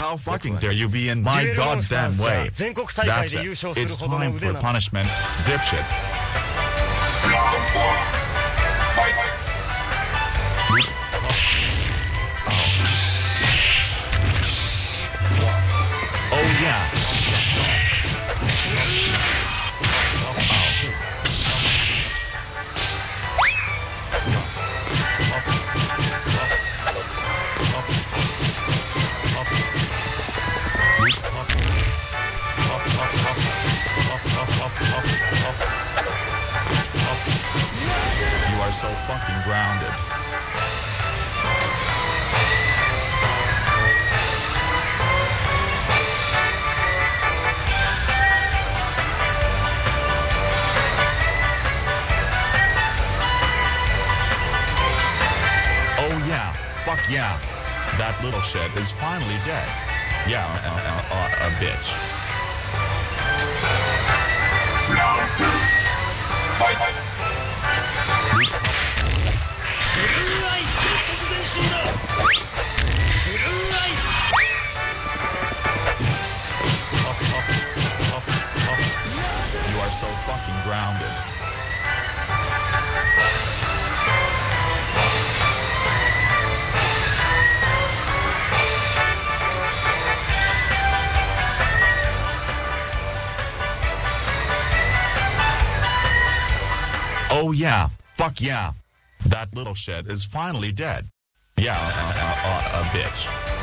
How fucking dare you be in my goddamn way? That's it. It's time for punishment, dipshit. Fight! Oh yeah. You are so fucking grounded. Oh yeah, fuck yeah. That little shit is finally dead. Yeah, a bitch. Round 2. Fight! You are so fucking grounded. Oh yeah, fuck yeah. That little shit is finally dead. Yeah, a bitch.